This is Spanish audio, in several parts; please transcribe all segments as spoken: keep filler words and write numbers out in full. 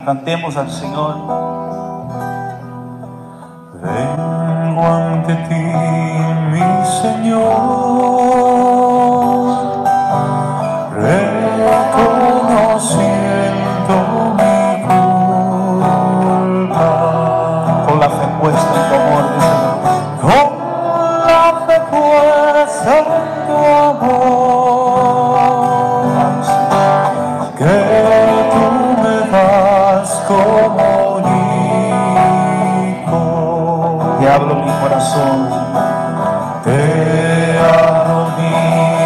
Cantemos al Señor. Vengo ante ti, mi Señor, reconociendo mi culpa. Con la fe puesta en tu amor, Señor. Con la fe puesta en tu amor, que tú me das como hijo. Te hablo mi corazón. Te abro mi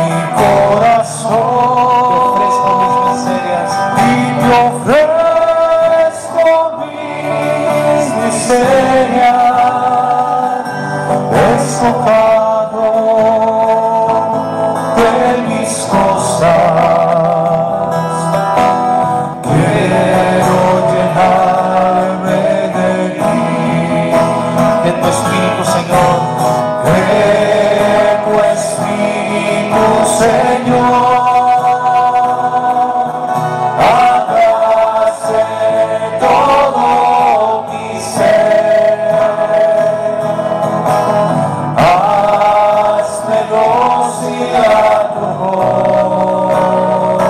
corazón. Te ofrezco mis miserias. Y te ofrezco mis miserias, despojado de mis cosas. Quiero llenarme de ti, De tu Espíritu, Señor. de tu Espíritu, Señor. Hágase todo mi ser. Hazme dócil a tu voz.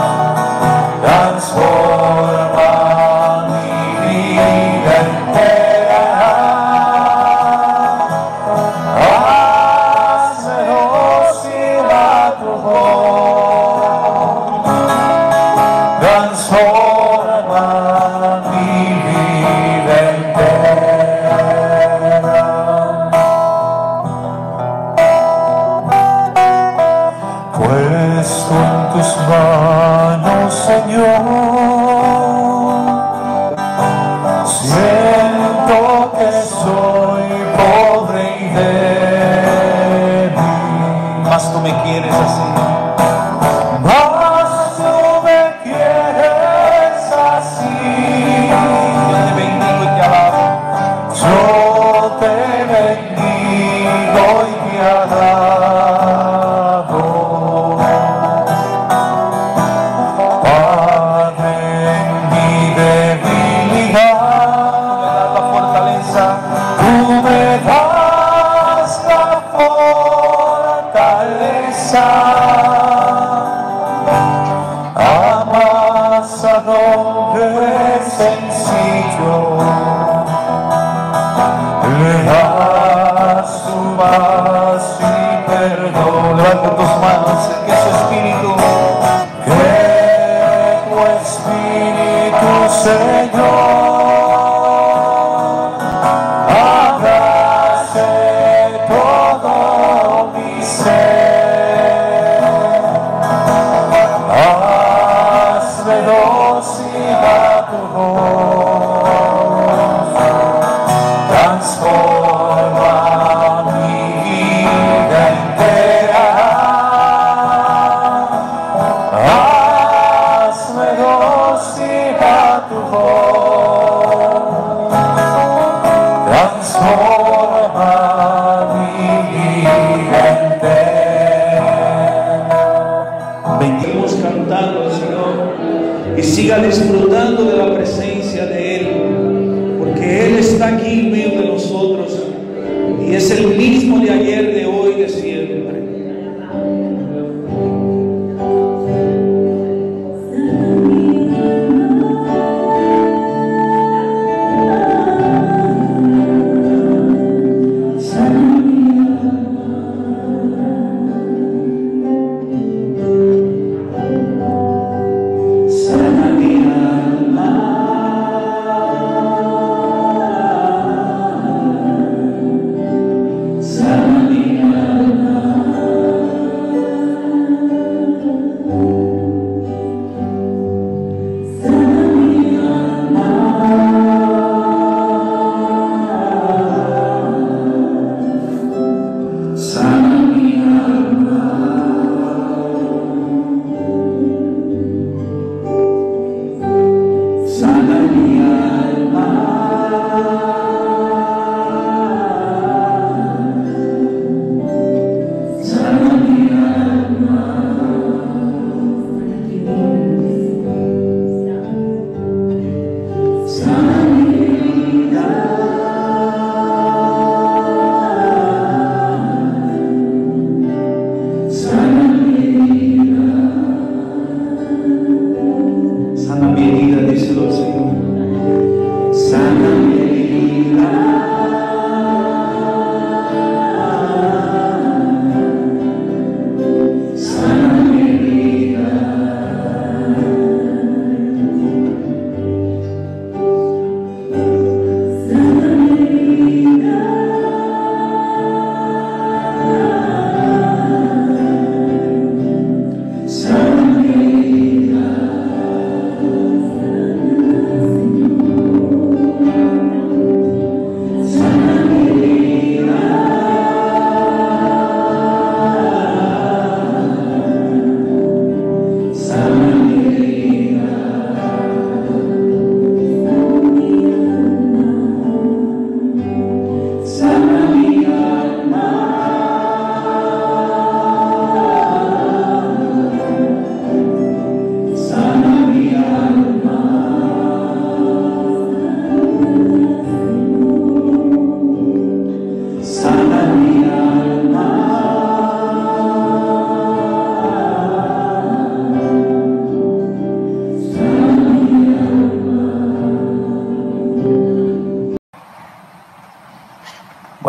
Transforma mi vida entera. Hazme dócil a tu voz. Transforma mi vida entera. Puesto en tus manos, Señor, siento que soy pobre y débil. Mas tú me quieres así. Mas tú me quieres así. Yo te bendigo y te alabo. Yo te bendigo y te alabo. Padre, en mi debilidad, Me das la fortaleza. tú me das la fortaleza. Amasado es sencillo, le das tu paz y perdón. Levanta tus manos. Que su Espíritu, Que tu Espíritu, Señor, abrace todo mi ser. Hazme dócil a tu voz. Transforma mi vida entera. Hazme dócil a tu voz. Transforma mi vida entera. bendigamos cantando al Señor y siga disfrutando de la presencia de Él, porque Él está aquí en medio de nosotros y es el mismo de ayer, de hoy, de siempre. Sana mi alma, sana mi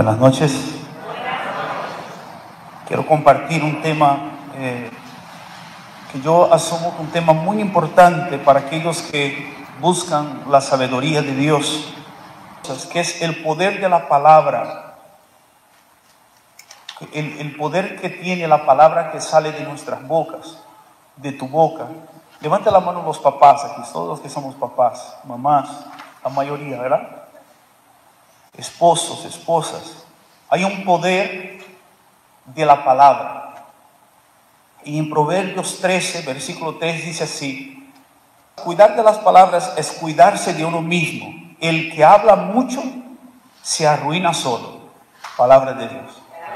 Buenas noches. Quiero compartir un tema eh, que yo asumo un tema muy importante para aquellos que buscan la sabiduría de Dios, que es el poder de la palabra, el, el poder que tiene la palabra que sale de nuestras bocas, de tu boca. Levanta la mano los papás aquí, todos los que somos papás, mamás, la mayoría, ¿verdad? Esposos, esposas. Hay un poder de la palabra. Y en Proverbios trece, versículo tres dice así: cuidar de las palabras es cuidarse de uno mismo. El que habla mucho se arruina solo. Palabra de Dios.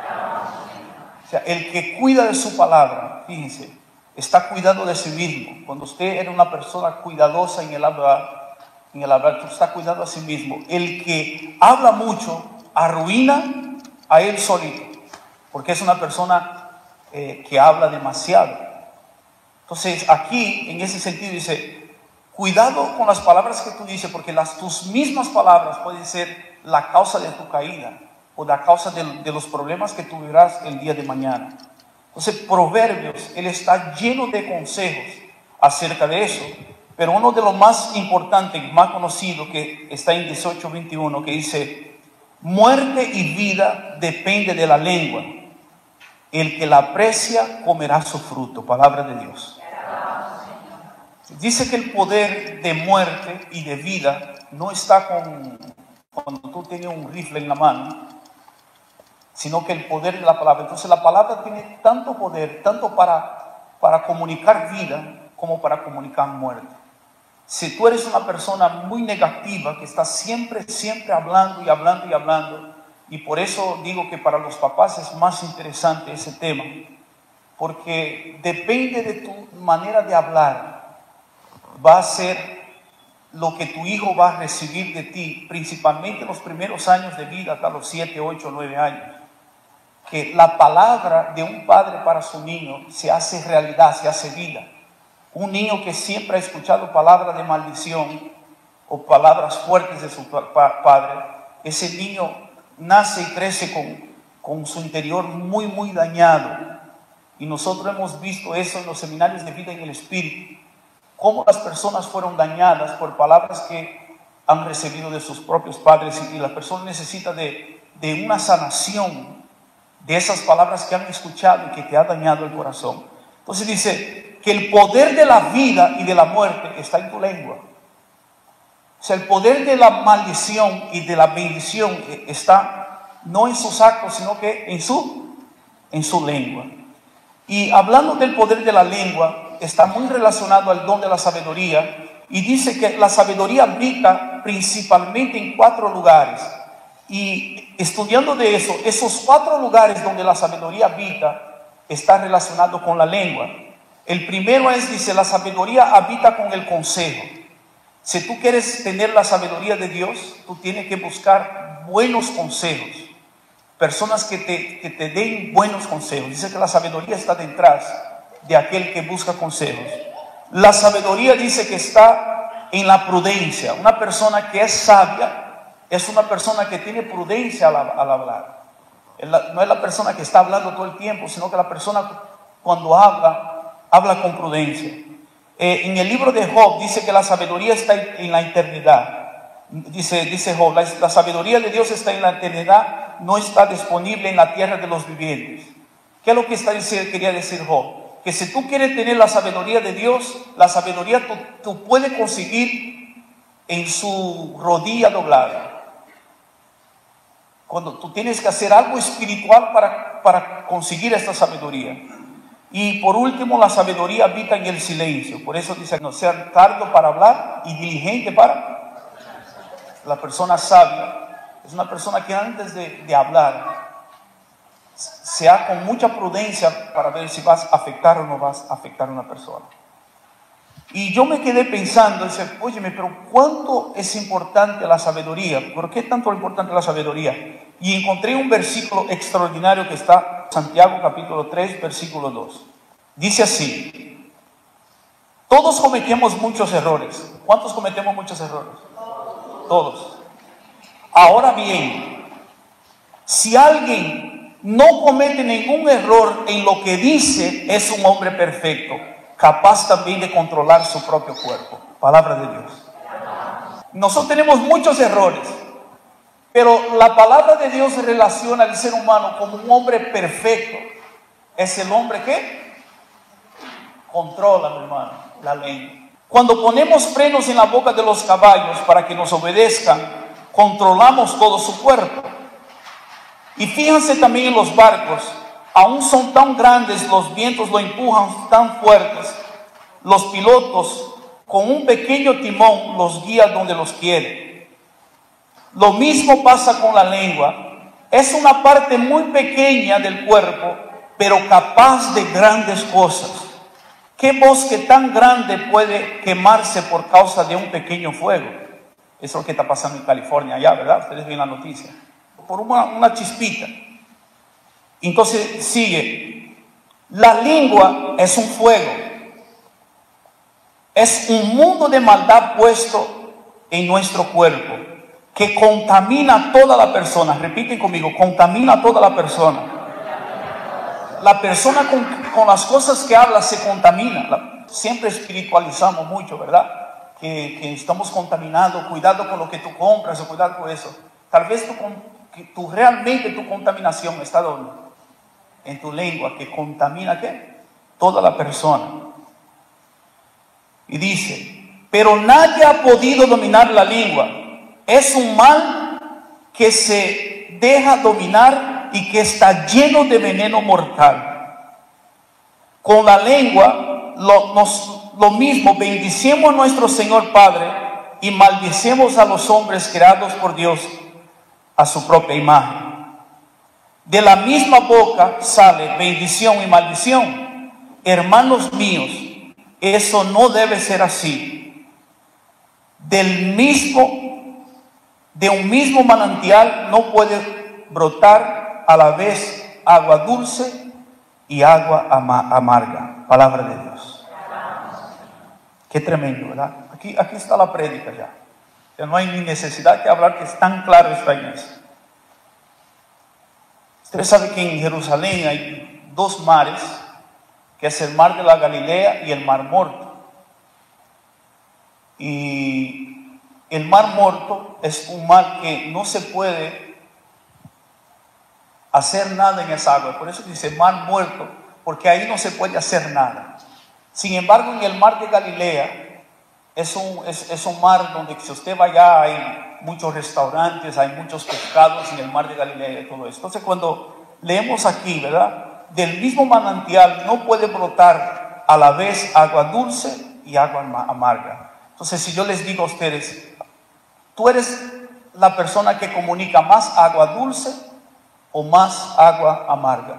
O sea, el que cuida de su palabra, fíjense, está cuidando de sí mismo. Cuando usted era una persona cuidadosa en el hablar, en el hablar, tú estás cuidando a sí mismo. El que habla mucho arruina a él solito, porque es una persona eh, que habla demasiado. Entonces aquí, en ese sentido, dice: cuidado con las palabras que tú dices, porque las, tus mismas palabras pueden ser la causa de tu caída o la causa de, de los problemas que tú verás el día de mañana. Entonces, Proverbios, él está lleno de consejos acerca de eso. Pero uno de los más importantes, más conocidos, que está en dieciocho veintiuno, que dice: muerte y vida depende de la lengua. El que la aprecia comerá su fruto. Palabra de Dios. Dice que el poder de muerte y de vida no está con cuando tú tienes un rifle en la mano, sino que el poder de la palabra. Entonces la palabra tiene tanto poder, tanto para, para comunicar vida como para comunicar muerte. Si tú eres una persona muy negativa, que está siempre, siempre hablando y hablando y hablando, y por eso digo que para los papás es más interesante ese tema, porque depende de tu manera de hablar, va a ser lo que tu hijo va a recibir de ti, principalmente los primeros años de vida, hasta los siete, ocho, nueve años. Que la palabra de un padre para su niño se hace realidad, se hace vida. Un niño que siempre ha escuchado palabras de maldición o palabras fuertes de su padre, ese niño nace y crece con, con su interior muy, muy dañado. Y nosotros hemos visto eso en los seminarios de vida en el Espíritu, cómo las personas fueron dañadas por palabras que han recibido de sus propios padres, y la persona necesita de, de una sanación de esas palabras que han escuchado y que te ha dañado el corazón. Entonces dice que el poder de la vida y de la muerte está en tu lengua. O sea, el poder de la maldición y de la bendición está no en sus actos, sino que en su, en su lengua. Y hablando del poder de la lengua, está muy relacionado al don de la sabiduría. Y dice que la sabiduría habita principalmente en cuatro lugares. Y estudiando de eso, esos cuatro lugares donde la sabiduría habita está relacionado con la lengua. El primero es, dice, la sabiduría habita con el consejo. Si tú quieres tener la sabiduría de Dios, tú tienes que buscar buenos consejos, personas que te, que te den buenos consejos. Dice que la sabiduría está detrás de aquel que busca consejos. La sabiduría dice que está en la prudencia. Una persona que es sabia es una persona que tiene prudencia al, al hablar. No es la persona que está hablando todo el tiempo, sino que la persona cuando habla, habla con prudencia. Eh, en el libro de Job dice que la sabiduría está en la eternidad. Dice, dice Job, la, la sabiduría de Dios está en la eternidad, no está disponible en la tierra de los vivientes. ¿Qué es lo que está diciendo, quería decir Job? Que si tú quieres tener la sabiduría de Dios, la sabiduría tú, tú puedes conseguir en su rodilla doblada. Cuando tú tienes que hacer algo espiritual para, para conseguir esta sabiduría. Y por último, la sabiduría habita en el silencio. Por eso dice: no sea tardo para hablar y diligente para. La persona sabia es una persona que antes de, de hablar sea con mucha prudencia para ver si vas a afectar o no vas a afectar a una persona. Y yo me quedé pensando, dice, óyeme, pero ¿cuánto es importante la sabiduría? ¿Por qué tanto es importante la sabiduría? Y encontré un versículo extraordinario que está en Santiago capítulo tres, versículo dos. Dice así: todos cometemos muchos errores. ¿Cuántos cometemos muchos errores? Todos. Ahora bien, Si alguien no comete ningún error en lo que dice, es un hombre perfecto, capaz también de controlar su propio cuerpo. Palabra de Dios. Nosotros tenemos muchos errores, pero la palabra de Dios relaciona al ser humano como un hombre perfecto. Es el hombre que controla, mi hermano, la lengua. Cuando ponemos frenos en la boca de los caballos para que nos obedezcan, controlamos todo su cuerpo. Y fíjense también en los barcos, aún son tan grandes, los vientos lo empujan tan fuertes, los pilotos con un pequeño timón los guían donde los quiere. Lo mismo pasa con la lengua. Es una parte muy pequeña del cuerpo, pero capaz de grandes cosas. ¿Qué bosque tan grande puede quemarse por causa de un pequeño fuego? Eso es lo que está pasando en California allá, ¿verdad? Ustedes ven la noticia. Por una, una chispita. Entonces sigue. La lengua es un fuego. Es un mundo de maldad puesto en nuestro cuerpo que contamina a toda la persona. Repiten conmigo, contamina a toda la persona. La persona con, con las cosas que habla se contamina. La, siempre espiritualizamos mucho, ¿verdad? Que, que estamos contaminados. Cuidado con lo que tú compras o cuidado con eso. Tal vez tú, que tú realmente tu contaminación está donde? En tu lengua, que contamina ¿qué? Toda la persona. Y dice, pero nadie ha podido dominar la lengua. Es un mal que se deja dominar y que está lleno de veneno mortal. Con la lengua lo, nos, lo mismo, bendicemos a nuestro Señor Padre y maldicemos a los hombres creados por Dios a su propia imagen. De la misma boca sale bendición y maldición. Hermanos míos, eso no debe ser así. Del mismo, de un mismo manantial no puede brotar a la vez agua dulce y agua ama amarga. Palabra de Dios. Qué tremendo, ¿verdad? Aquí, aquí está la prédica ya. Ya no hay ni necesidad de hablar, que es tan claro está en eso. Ustedes saben que en Jerusalén hay dos mares, que es el mar de la Galilea y el mar Muerto. Y el mar Muerto es un mar que no se puede hacer nada en esa agua. Por eso dice mar Muerto, porque ahí no se puede hacer nada. Sin embargo, en el mar de Galilea es un, es, es un mar donde si usted va allá hay muchos restaurantes, hay muchos pescados en el mar de Galilea y todo eso. Entonces cuando leemos aquí, ¿verdad? Del mismo manantial no puede brotar a la vez agua dulce y agua amarga. Entonces si yo les digo a ustedes, tú eres la persona que comunica más agua dulce o más agua amarga.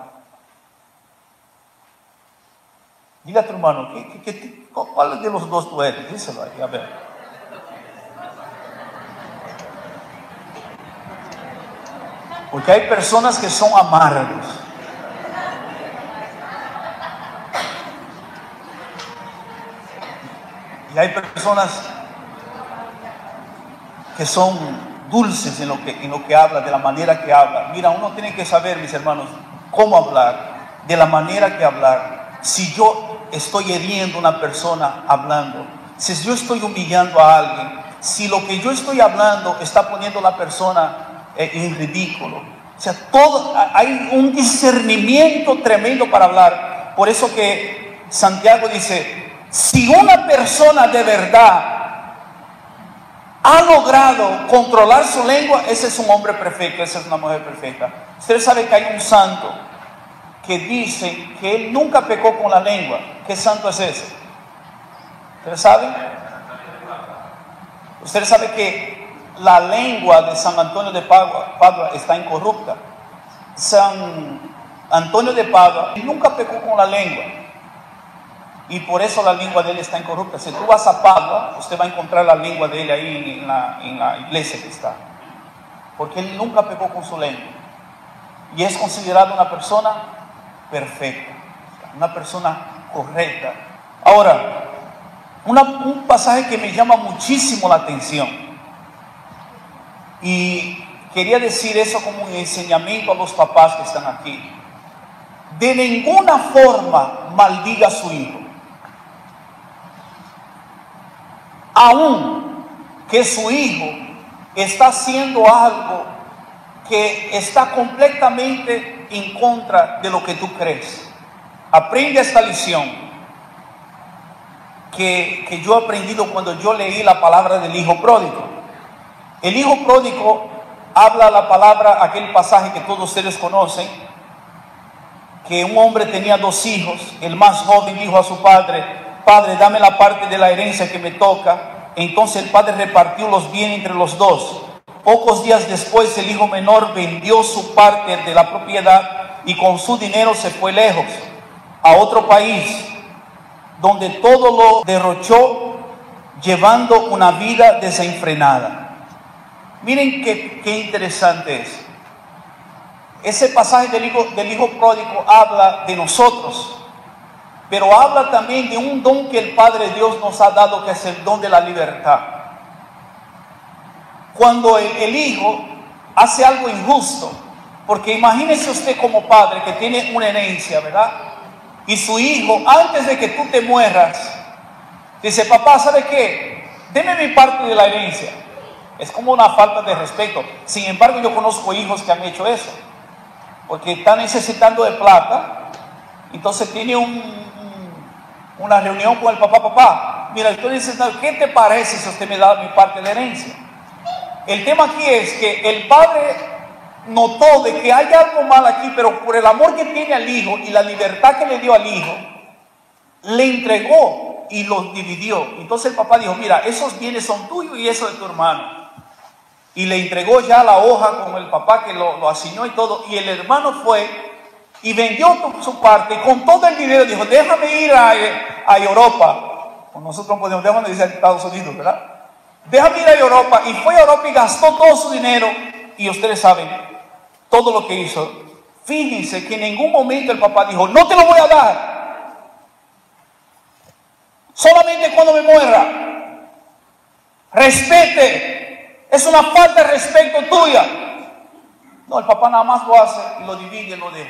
Diga a tu hermano, ¿qué, qué, qué, ¿cuál de los dos tú eres? Díselo ahí, a ver. Porque hay personas que son amargos. Y hay personas que son dulces en lo que, en lo que habla, de la manera que habla. Mira, uno tiene que saber, mis hermanos, cómo hablar, de la manera que hablar. Si yo estoy hiriendo a una persona hablando, si yo estoy humillando a alguien, si lo que yo estoy hablando está poniendo a la persona eh, en ridículo, o sea, todo, hay un discernimiento tremendo para hablar. Por eso que Santiago dice, si una persona de verdad ha logrado controlar su lengua, ese es un hombre perfecto, esa es una mujer perfecta. Ustedes saben que hay un santo que dice que él nunca pecó con la lengua. ¿Qué santo es ese? ¿Ustedes saben? Ustedes saben que la lengua de San Antonio de Padua, Padua está incorrupta. San Antonio de Padua nunca pecó con la lengua. Y por eso la lengua de él está incorrupta. Si tú vas a Padua, usted va a encontrar la lengua de él ahí en la, en la iglesia que está. Porque él nunca pecó con su lengua. Y es considerado una persona perfecta, una persona correcta. Ahora, una, un pasaje que me llama muchísimo la atención y quería decir eso como un enseñamiento a los papás que están aquí. De ninguna forma maldiga a su hijo. Aún que su hijo está haciendo algo que está completamente en contra de lo que tú crees. Aprende esta lección que, que yo he aprendido cuando yo leí la palabra del hijo pródigo. El hijo pródigo habla la palabra, aquel pasaje que todos ustedes conocen, que un hombre tenía dos hijos. El más joven dijo a su padre: Padre, dame la parte de la herencia que me toca. Entonces el padre repartió los bienes entre los dos. Pocos días después el hijo menor vendió su parte de la propiedad y con su dinero se fue lejos, a otro país, donde todo lo derrochó, llevando una vida desenfrenada. Miren qué, qué interesante es. Ese pasaje del hijo, del hijo pródigo habla de nosotros, pero habla también de un don que el Padre Dios nos ha dado, que es el don de la libertad. Cuando el, el hijo hace algo injusto, porque imagínese usted como padre que tiene una herencia, ¿verdad? Y su hijo, antes de que tú te mueras, dice: papá, ¿sabe qué? Deme mi parte de la herencia. Es como una falta de respeto. Sin embargo, yo conozco hijos que han hecho eso, porque están necesitando de plata. Entonces tiene un, un, una reunión con el papá. Papá, mira, estoy necesitando, ¿qué te parece si usted me da mi parte de herencia? El tema aquí es que el padre notó de que hay algo mal aquí, pero por el amor que tiene al hijo y la libertad que le dio al hijo, le entregó y los dividió. Entonces el papá dijo: mira, esos bienes son tuyos y eso de tu hermano. Y le entregó ya la hoja con el papá que lo, lo asignó y todo. Y el hermano fue y vendió su parte. Y con todo el dinero dijo: déjame ir a, a Europa. Nosotros podemos, déjame ir a Estados Unidos, ¿verdad? Déjame ir a Europa. Y fue a Europa y gastó todo su dinero. Y ustedes saben todo lo que hizo. Fíjense que en ningún momento el papá dijo: no te lo voy a dar, solamente cuando me muera. Respete. Es una falta de respeto tuya. No, el papá nada más lo hace y lo divide y lo deja.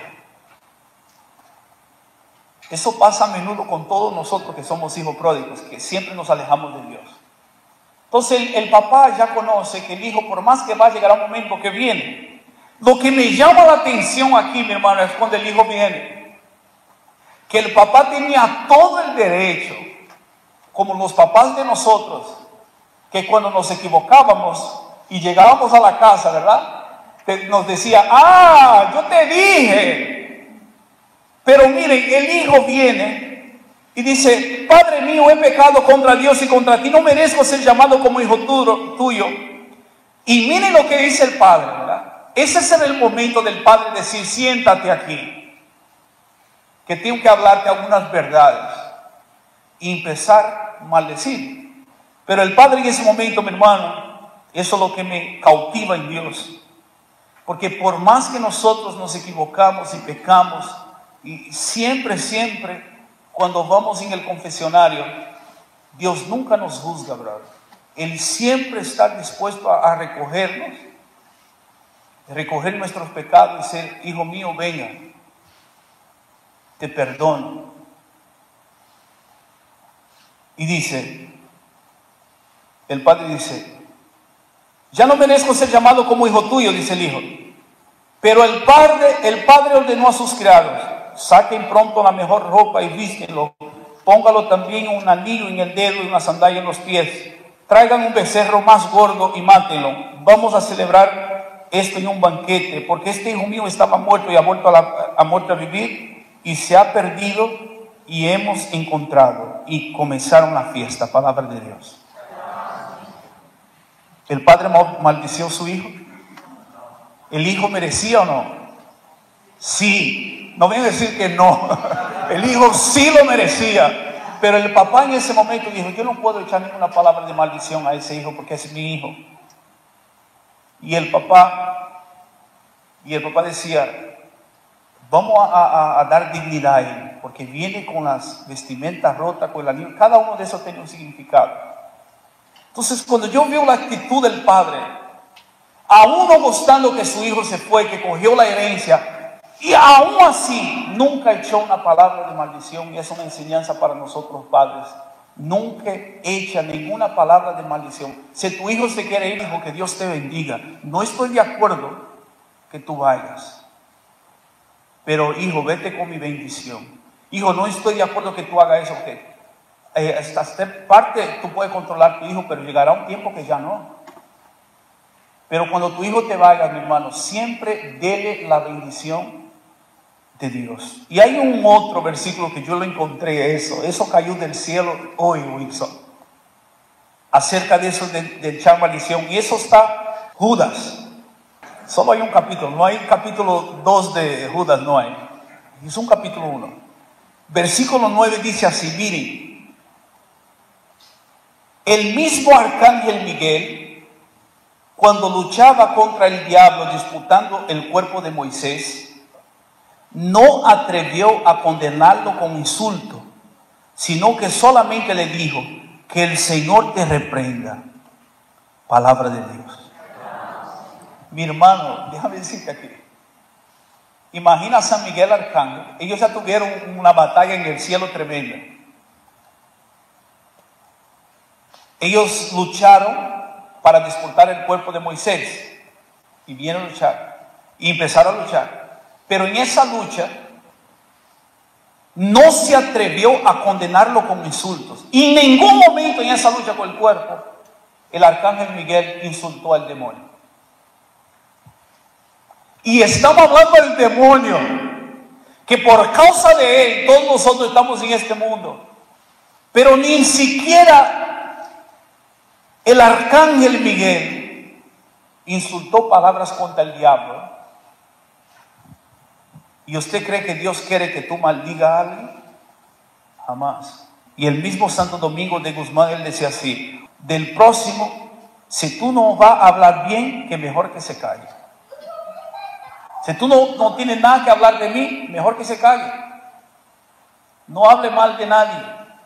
Eso pasa a menudo con todos nosotros que somos hijos pródigos, que siempre nos alejamos de Dios. Entonces el, el papá ya conoce que el hijo, por más que va a llegar un momento que viene. Lo que me llama la atención aquí, mi hermano, es cuando el hijo viene, que el papá tenía todo el derecho, como los papás de nosotros, que cuando nos equivocábamos y llegábamos a la casa, ¿verdad? Nos decía: ah, yo te dije. Pero miren, el hijo viene y dice: Padre mío, he pecado contra Dios y contra ti, no merezco ser llamado como hijo tuyo. Y miren lo que dice el padre, ¿verdad? Ese es el momento del padre decir: siéntate aquí, que tengo que hablarte algunas verdades, y empezar a maldecir. Pero el padre en ese momento, mi hermano, eso es lo que me cautiva en Dios. Porque por más que nosotros nos equivocamos y pecamos, y siempre, siempre, cuando vamos en el confesionario, Dios nunca nos juzga, brother. Él siempre está dispuesto a, a recogernos, recoger nuestros pecados y decir: hijo mío, venga, te perdono. Y dice, el padre dice: ya no merezco ser llamado como hijo tuyo, dice el hijo. Pero el padre, el padre ordenó a sus criados: saquen pronto la mejor ropa y vístenlo. Póngalo también un anillo en el dedo y una sandalia en los pies. Traigan un becerro más gordo y mátenlo. Vamos a celebrar esto en un banquete, porque este hijo mío estaba muerto y ha vuelto a, la, ha muerto a vivir, y se ha perdido y hemos encontrado. Y comenzaron la fiesta. Palabra de Dios. ¿El padre maldició a su hijo? ¿El hijo merecía o no? Sí. No voy a decir que no. El hijo sí lo merecía. Pero el papá en ese momento dijo: yo no puedo echar ninguna palabra de maldición a ese hijo porque es mi hijo. Y el papá, y el papá decía: vamos a, a, a dar dignidad a él, porque viene con las vestimentas rotas, con el anillo. Cada uno de esos tiene un significado. Entonces, cuando yo veo la actitud del padre, aún no gustando que su hijo se fue, que cogió la herencia, y aún así nunca echó una palabra de maldición. Y es una enseñanza para nosotros padres. Nunca echa ninguna palabra de maldición. Si tu hijo se quiere ir, hijo, que Dios te bendiga. No estoy de acuerdo que tú vayas, pero hijo, vete con mi bendición. Hijo, no estoy de acuerdo que tú hagas eso, que eh, hasta esta parte tú puedes controlar a tu hijo, pero llegará un tiempo que ya no. Pero cuando tu hijo te vaya, mi hermano, siempre dele la bendición de Dios. Y hay un otro versículo que yo lo encontré, eso, eso cayó del cielo hoy, Wilson, acerca de eso de, de echar maldición. Y eso está Judas. Solo hay un capítulo, no hay capítulo dos de Judas, no hay. Es un capítulo uno. Versículo nueve dice así, miren, el mismo arcángel Miguel, cuando luchaba contra el diablo disputando el cuerpo de Moisés, no atrevió a condenarlo con insulto, sino que solamente le dijo, que el Señor te reprenda. Palabra de Dios. Mi hermano, déjame decirte aquí, imagina a San Miguel Arcángel. Ellos ya tuvieron una batalla en el cielo tremenda. Ellos lucharon para disputar el cuerpo de Moisés, y vienen a luchar, y empezaron a luchar, pero en esa lucha no se atrevió a condenarlo con insultos, y en ningún momento en esa lucha con el cuerpo el arcángel Miguel insultó al demonio. Y estamos hablando del demonio, que por causa de él todos nosotros estamos en este mundo, pero ni siquiera el arcángel Miguel insultó palabras contra el diablo. ¿Y usted cree que Dios quiere que tú maldigas a alguien? Jamás. Y el mismo Santo Domingo de Guzmán, él decía así, del próximo, si tú no vas a hablar bien, que mejor que se calle. Si tú no, no tienes nada que hablar de mí, mejor que se calle. No hable mal de nadie,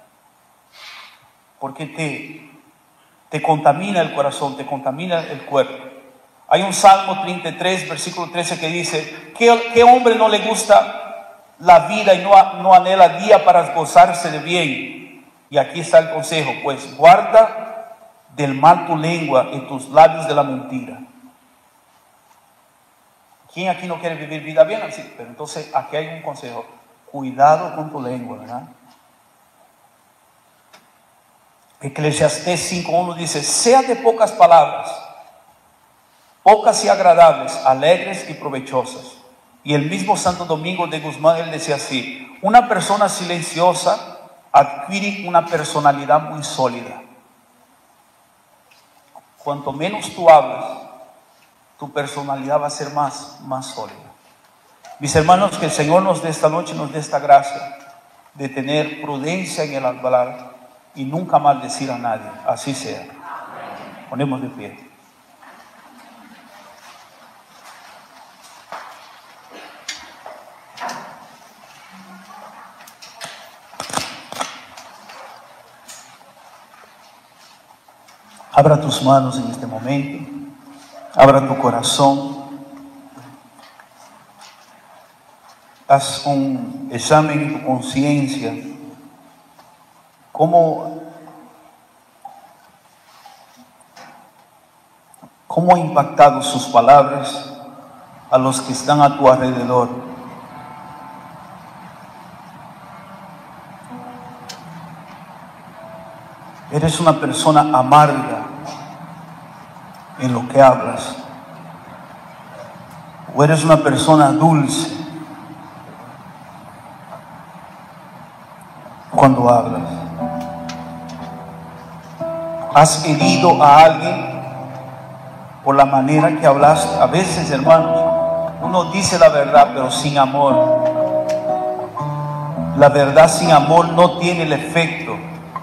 porque te, te contamina el corazón, te contamina el cuerpo. Hay un Salmo treinta y tres, versículo trece, que dice, ¿qué, qué hombre no le gusta la vida y no, no anhela día para gozarse de bien? Y aquí está el consejo, pues guarda del mal tu lengua y tus labios de la mentira. ¿Quién aquí no quiere vivir vida bien? Así, pero entonces aquí hay un consejo, cuidado con tu lengua, ¿verdad? Eclesiastés cinco uno dice, sea de pocas palabras, pocas y agradables, alegres y provechosas. Y el mismo Santo Domingo de Guzmán, él decía así, una persona silenciosa adquiere una personalidad muy sólida. Cuanto menos tú hablas, tu personalidad va a ser más, más sólida. Mis hermanos, que el Señor nos dé esta noche, nos dé esta gracia de tener prudencia en el hablar y nunca maldecir a nadie. Así sea. Ponemos de pie. Abra tus manos en este momento. Abra tu corazón. Haz un examen en tu conciencia. ¿Cómo, ¿Cómo ha impactado sus palabras a los que están a tu alrededor? ¿Eres una persona amarga en lo que hablas? ¿O eres una persona dulce cuando hablas? ¿Has herido a alguien por la manera que hablaste? A veces, hermanos, uno dice la verdad, pero sin amor. La verdad sin amor no tiene el efecto,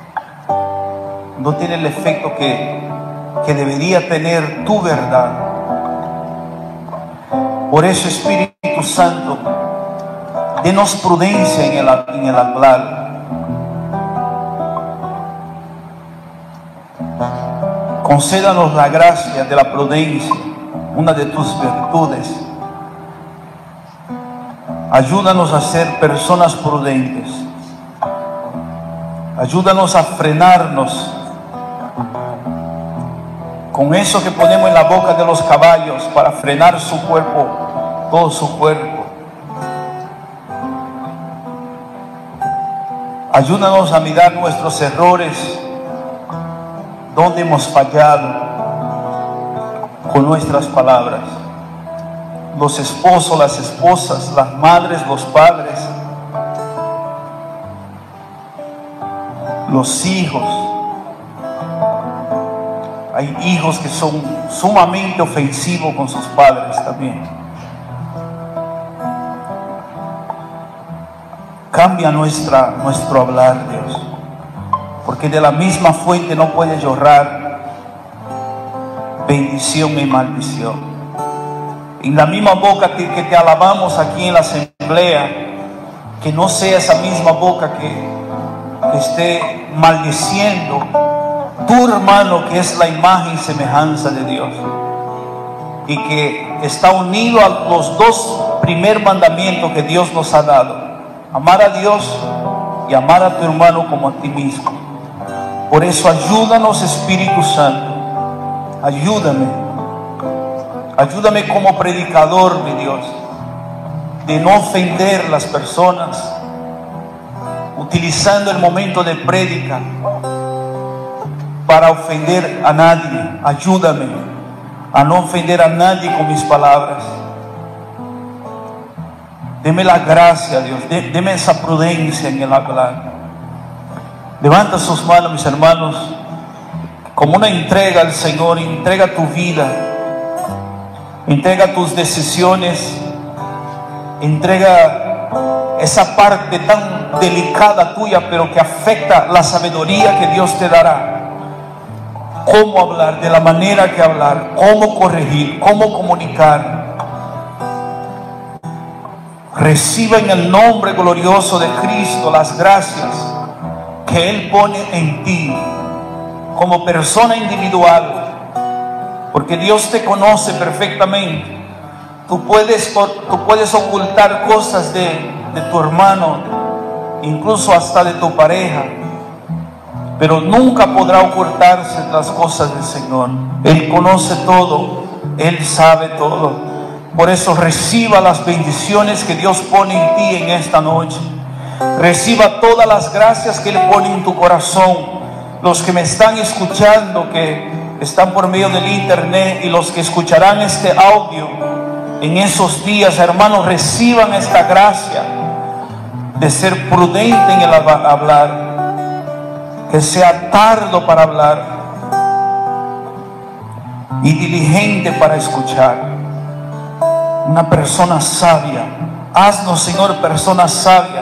no tiene el efecto que, que debería tener tu verdad. Por eso, Espíritu Santo, denos prudencia en el, en el hablar. Concédanos la gracia de la prudencia una de tus virtudes. Ayúdanos a ser personas prudentes. Ayúdanos a frenarnos con eso que ponemos en la boca de los caballos para frenar su cuerpo, todo su cuerpo. Ayúdanos a mirar nuestros errores, donde hemos fallado con nuestras palabras. Los esposos, las esposas, las madres, los padres, los hijos. Hay hijos que son sumamente ofensivos con sus padres también. Cambia nuestra, nuestro hablar, Dios, porque de la misma fuente no puede llorar bendición y maldición. En la misma boca que, que te alabamos aquí en la asamblea, que no sea esa misma boca que, que esté maldiciendo tu hermano, que es la imagen y semejanza de Dios, y que está unido a los dos primeros mandamientos que Dios nos ha dado: amar a Dios y amar a tu hermano como a ti mismo. Por eso ayúdanos, Espíritu Santo, ayúdame. Ayúdame como predicador, mi Dios, de no ofender a las personas, utilizando el momento de prédica para ofender a nadie. Ayúdame a no ofender a nadie con mis palabras. Deme la gracia, Dios, deme esa prudencia en el hablar. Levanta sus manos, mis hermanos, como una entrega al Señor. Entrega tu vida. Entrega tus decisiones, entrega esa parte tan delicada tuya, pero que afecta la sabiduría que Dios te dará. Cómo hablar, de la manera que hablar, cómo corregir, cómo comunicar. Reciba en el nombre glorioso de Cristo las gracias que Él pone en ti como persona individual. Porque Dios te conoce perfectamente. Tú puedes, tú puedes ocultar cosas de, de tu hermano, incluso hasta de tu pareja, pero nunca podrá ocultarse las cosas del Señor. Él conoce todo, Él sabe todo. Por eso reciba las bendiciones que Dios pone en ti en esta noche. Reciba todas las gracias que Él pone en tu corazón. Los que me están escuchando, que están por medio del internet, y los que escucharán este audio en esos días, hermanos, reciban esta gracia de ser prudente en el hablar, que sea tardo para hablar y diligente para escuchar. Una persona sabia. Haznos, Señor, personas sabias.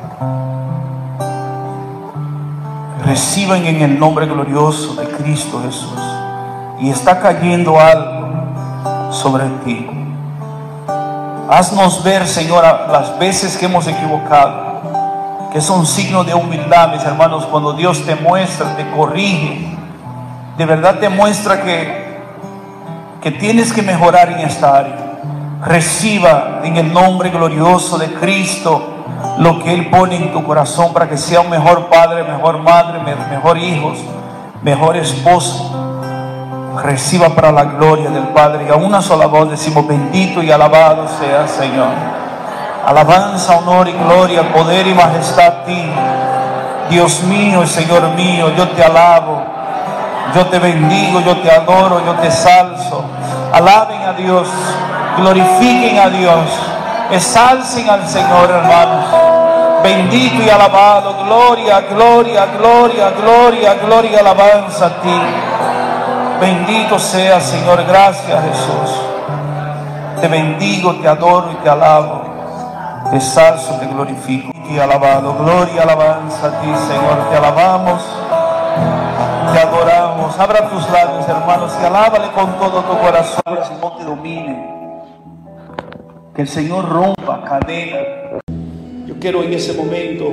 Reciban en el nombre glorioso de Cristo Jesús. Y está cayendo algo sobre ti. Haznos ver, Señor, las veces que hemos equivocado, que es un signo de humildad, mis hermanos, cuando Dios te muestra, te corrige, de verdad te muestra que, que tienes que mejorar en esta área. Reciba en el nombre glorioso de Cristo lo que Él pone en tu corazón para que sea un mejor padre, mejor madre, mejor hijos, mejor esposo. Reciba para la gloria del Padre. Y a una sola voz decimos: bendito y alabado sea, Señor. Alabanza, honor y gloria, poder y majestad a ti, Dios mío y Señor mío. Yo te alabo, yo te bendigo, yo te adoro, yo te exalzo. Alaben a Dios, glorifiquen a Dios, exalcen al Señor, hermanos. Bendito y alabado, gloria, gloria, gloria, gloria, gloria, alabanza a ti. Bendito sea, Señor. Gracias, Jesús. Te bendigo, te adoro y te alabo. Te exalzo, te glorifico y alabado. Gloria, alabanza a ti, Señor. Te alabamos, te adoramos. Abra tus labios, hermanos, y alábale con todo tu corazón. No te domine. Que el Señor rompa cadenas. Yo quiero en ese momento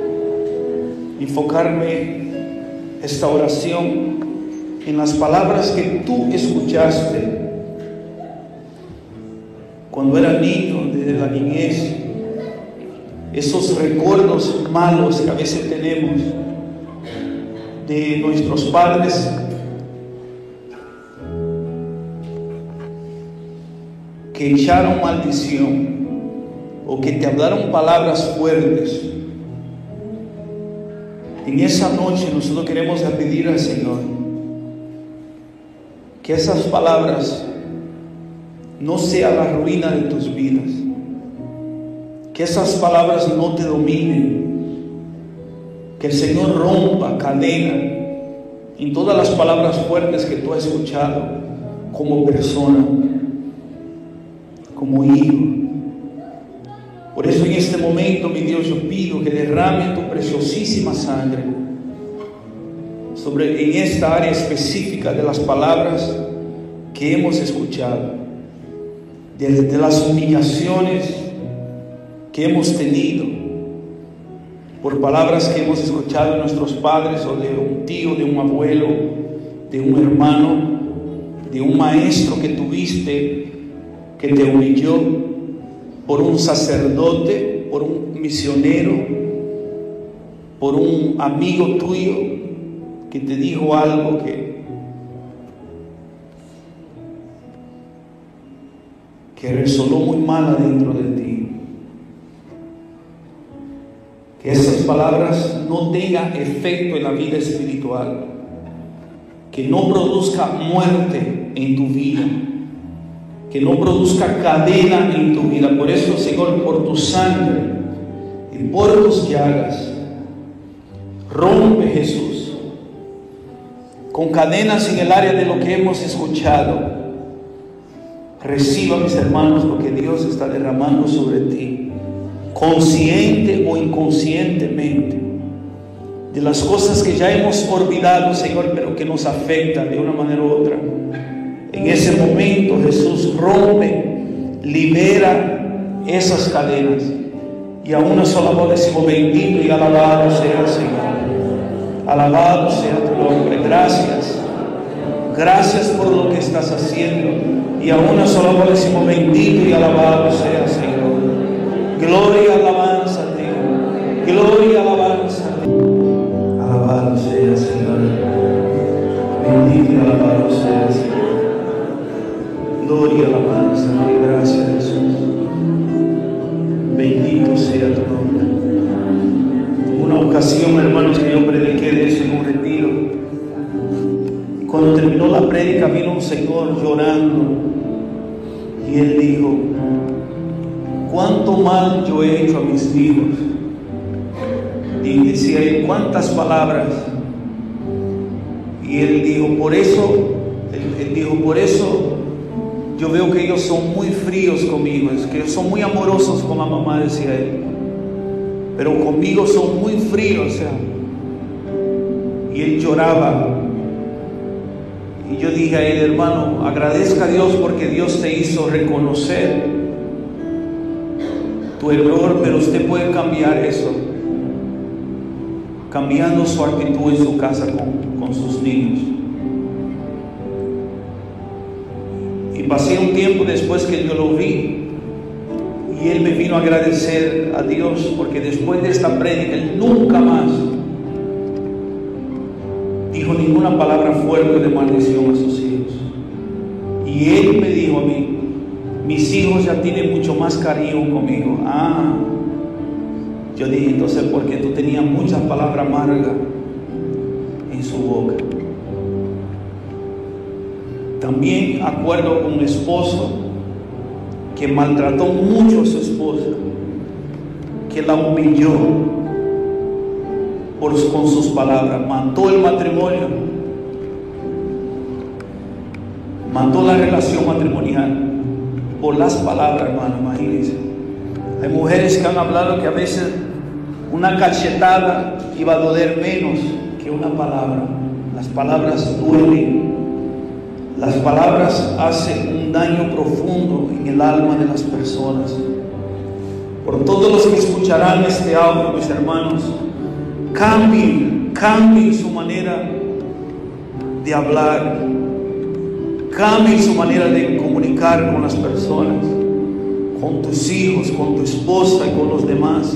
enfocarme esta oración en las palabras que tú escuchaste cuando era niño, desde la niñez, esos recuerdos malos que a veces tenemos de nuestros padres, que echaron maldición o que te hablaron palabras fuertes. En esa noche nosotros queremos pedir al Señor que esas palabras no sean la ruina de tus vidas, que esas palabras no te dominen, que el Señor rompa cadena en todas las palabras fuertes que tú has escuchado como persona, como hijo. Por eso en este momento, mi Dios, yo pido que derrame tu preciosísima sangre sobre en esta área específica de las palabras que hemos escuchado, de las humillaciones que hemos tenido por palabras que hemos escuchado de nuestros padres o de un tío, de un abuelo, de un hermano, de un maestro que tuviste que te humilló, por un sacerdote, por un misionero, por un amigo tuyo que te dijo algo que que resonó muy mal adentro de ti. Que esas palabras no tengan efecto en la vida espiritual, que no produzca muerte en tu vida, que no produzca cadena en tu vida. Por eso, Señor, por tu sangre y por tus llagas, rompe, Jesús, con cadenas en el área de lo que hemos escuchado. Reciba, mis hermanos, lo que Dios está derramando sobre ti, consciente o inconscientemente, de las cosas que ya hemos olvidado, Señor, pero que nos afectan de una manera u otra. En ese momento, Jesús, rompe, libera esas cadenas, y a una sola voz decimos: bendito y alabado sea el Señor, alabado sea tu nombre. Gracias, gracias por lo que estás haciendo. Y a una sola voz decimos: bendito y alabado sea el Señor. Gloria y alabanza a ti, gloria y alabanza a ti. Alabado sea el Señor, bendito y alabado sea el Señor. Gloria y alabanza a ti. Gracias, Jesús. Bendito sea tu nombre. Una ocasión, hermanos, que yo prediqué de eso en un retiro. Cuando terminó la prédica, vino un señor llorando y él dijo: cuánto mal yo he hecho a mis hijos. Y decía él: cuántas palabras. Y él dijo: por eso, él, él dijo, por eso yo veo que ellos son muy fríos conmigo, es que ellos son muy amorosos con la mamá, decía él, pero conmigo son muy fríos, o sea. Y él lloraba. Y yo dije a él: hermano, agradezca a Dios porque Dios te hizo reconocer tu error, pero usted puede cambiar eso cambiando su actitud en su casa con, con sus niños. Y pasé un tiempo después que yo lo vi y él me vino a agradecer a Dios porque después de esta prédica él nunca más dijo ninguna palabra fuerte de maldición a sus hijos. Y él me dijo a mí: mis hijos ya tienen mucho más cariño conmigo. Ah, yo dije: entonces, porque tú tenías muchas palabras amargas en su boca. También acuerdo con un esposo que maltrató mucho a su esposa, que la humilló por, con sus palabras, mató el matrimonio, mató la relación matrimonial por las palabras, hermano. Imagínense, hay mujeres que han hablado que a veces una cachetada iba a doler menos que una palabra. Las palabras duelen. Las palabras hacen un daño profundo en el alma de las personas. Por todos los que escucharán este audio, mis hermanos, cambien, cambien su manera de hablar, cambien su manera de comunicar con las personas. con tus hijos, con tu esposa y con los demás.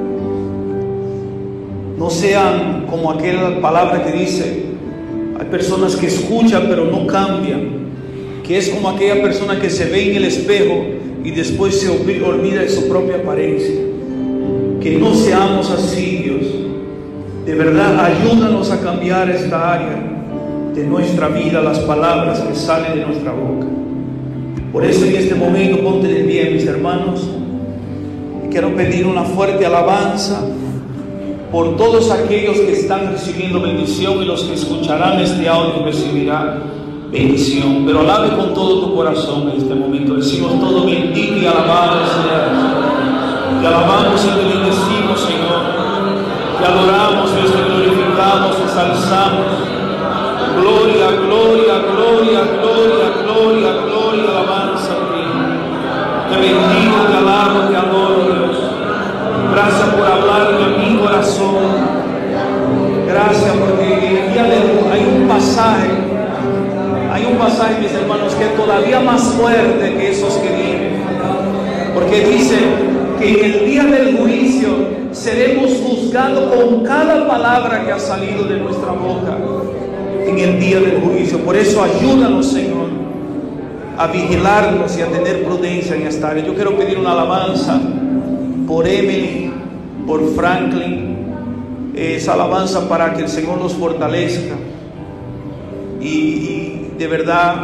No sean como aquella palabra que dice, hay personas que escuchan pero no cambian, que es como aquella persona que se ve en el espejo y después se olvida de su propia apariencia. Que no seamos así, Dios. De verdad, ayúdanos a cambiar esta área de nuestra vida, las palabras que salen de nuestra boca. Por eso en este momento ponte de pie, mis hermanos, y quiero pedir una fuerte alabanza por todos aquellos que están recibiendo bendición y los que escucharán este audio recibirán bendición. Pero alabe con todo tu corazón en este momento. Decimos todo: bendito y alabado seas. Te alabamos y te bendecimos, Señor. Te adoramos, Dios, te glorificamos, te ensalzamos. Gloria, gloria, gloria, gloria, gloria, gloria, alabanza a ti. Te bendigo, te alabo, te adoro, Dios. Gracias por hablarme a mi corazón. Gracias porque el día de hoy hay un pasaje, hay un pasaje, mis hermanos, que es todavía más fuerte que esos que vienen. Porque dice que en el día del juicio seremos juzgados con cada palabra que ha salido de nuestra boca. En el día del juicio. Por eso ayúdanos, Señor, a vigilarnos y a tener prudencia en esta área. Yo quiero pedir una alabanza por Emily, por Franklin, esa alabanza para que el Señor los fortalezca y, y de verdad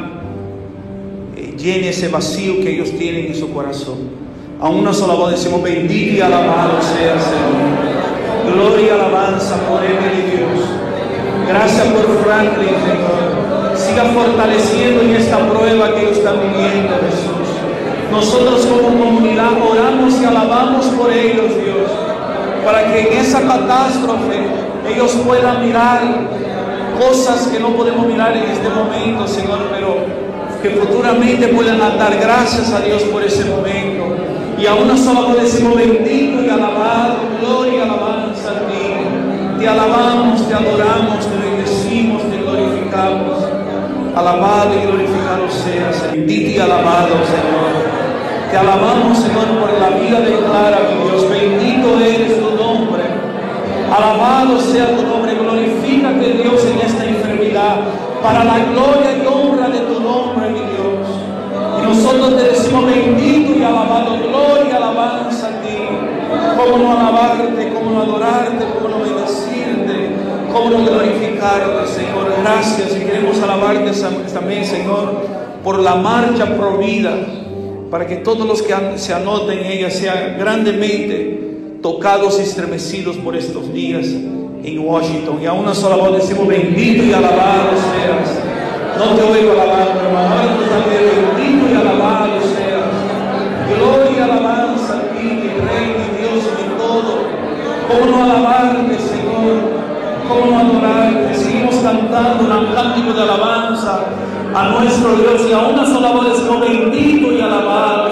eh, llene ese vacío que ellos tienen en su corazón. A una sola voz decimos: bendito y alabado sea el Señor. Gloria y alabanza por Emily, Dios. Gracias por Franklin, Señor. Siga fortaleciendo en esta prueba que ellos están viviendo, Jesús. Nosotros como comunidad oramos y alabamos por ellos, Dios, para que en esa catástrofe ellos puedan mirar cosas que no podemos mirar en este momento, Señor, pero que futuramente puedan dar gracias a Dios por ese momento. Y a una sola voz decimos: bendito y alabado, gloria y alabanza a ti. Te alabamos, te adoramos, te bendecimos, te glorificamos. Alabado y glorificado seas, bendito y alabado, Señor. Te alabamos, Señor, por la vida de Clara, mi Dios. Bendito eres tu nombre. Alabado sea tu nombre. Glorifícate, Dios, en esta enfermedad, para la gloria y honra de tu nombre, mi Dios. Y nosotros te decimos: bendito y alabado, gloria y alabanza a ti. Cómo no alabarte, cómo no adorarte, cómo no bendecirte, cómo no glorificarte, Señor. Gracias, y queremos alabarte también, Señor, por la marcha pro vida, para que todos los que se anoten en ella sean grandemente tocados y estremecidos por estos días en Washington. Y a una sola voz decimos: bendito y alabado seas. No te oigo alabando, hermano. Ahora tú también: bendito y alabado seas. Gloria y alabanza a ti, mi Rey, mi Dios, mi todo. ¿Cómo no alabarte, Señor? ¿Cómo no adorarte? Seguimos cantando un cántico de alabanza a nuestro Dios, y a una sola voz decimos: bendito y alabado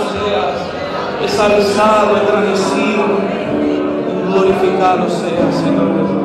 seas, exaltado, agradecido, glorificado seas, Señor.